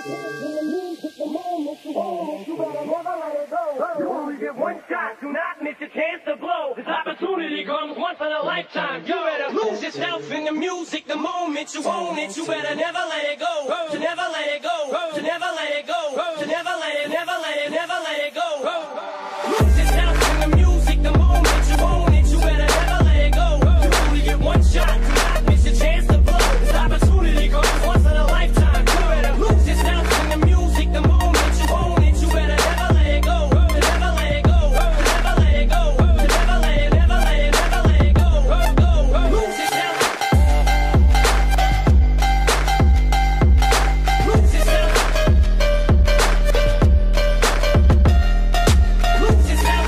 You only get one shot, do not miss your chance to blow. This opportunity comes once in a lifetime. You better lose yourself in the music the moment you own it. You better never let it go. To never let it go. To never let it go. To never let it, never let it, never let it go. Lose yourself in the music the moment you own it. You better never let it go. You only get one shot, do not miss your chance to blow. This opportunity comes once in a lifetime. You better lose yourself in the music the moment you own it. You better never let it go. To never let it go. To never let it go. To never let it, never let it, never let it go. Lose yourself. Lose yourself. Lose yourself.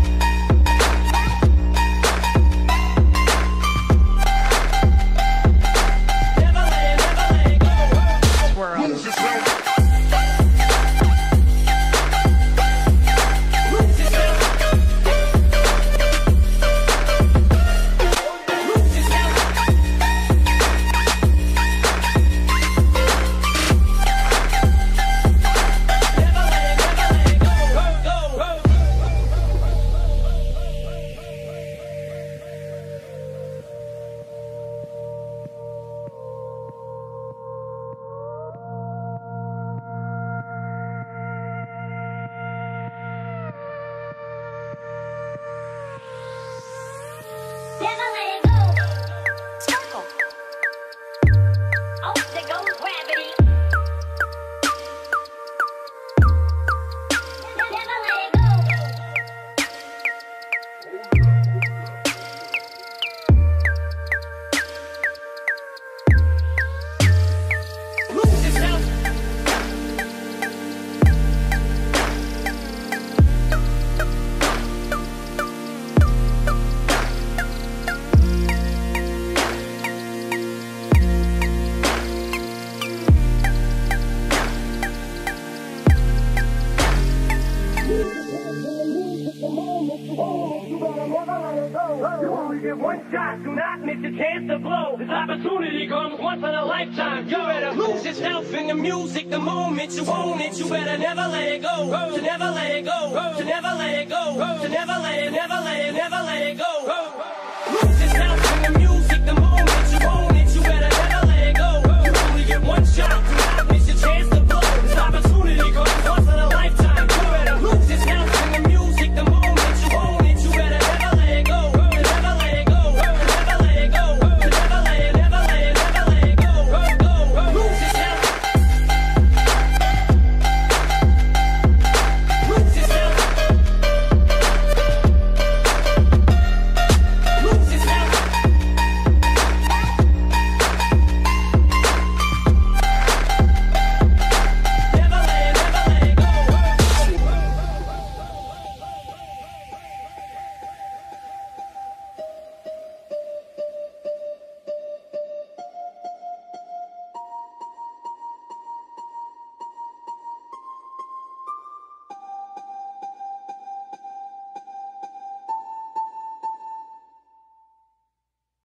Never let it go. Lose yourself. Lose yourself. Lose yourself. Never let it go. Never let it go. Circle. Oh, there goes gravity. Never let it go. Lose yourself. You only get one shot, do not miss your chance to blow. This opportunity comes once in a lifetime. You better lose yourself in the music the moment you own it. You better never let it go. To never let it go. To never let it go. To never let it, never let it, never let it go.